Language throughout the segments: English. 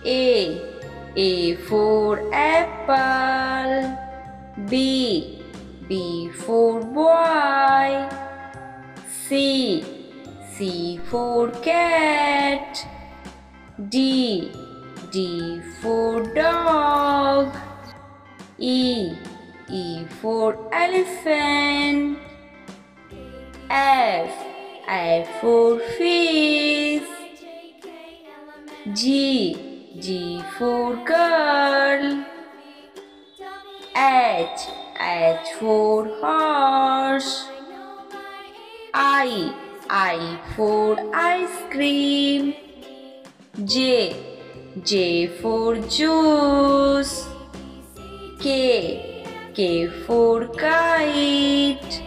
A for apple. B for boy. C for cat. D for dog. E for elephant. F for fish. G for girl. H for horse. I for ice cream. J for juice. K for kite.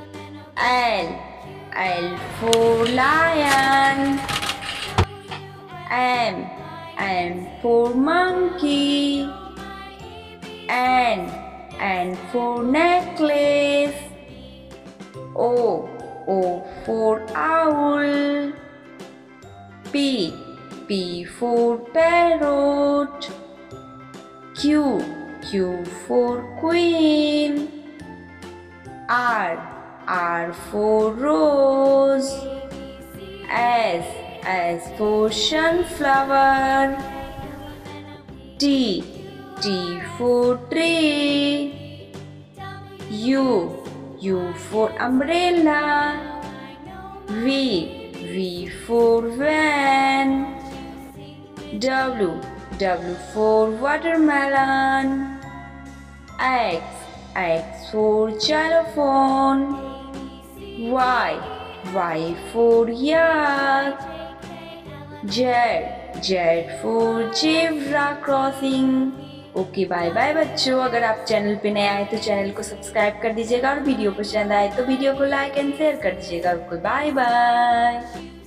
L for lion. M for monkey. N for necklace. O for owl. P for parrot. Q for queen. R for rose. S for sunflower. T for tree. U for umbrella. V for van. W for watermelon. X for xylophone. Y for yak. Z for zebra crossing. Okay bye bye बच्चों। अगर आप channel पे नए आए तो channel को subscribe कर दीजिएगा और वीडियो पसंद आए तो वीडियो को लाइक एंड शेयर कर दीजिएगा। Okay bye bye.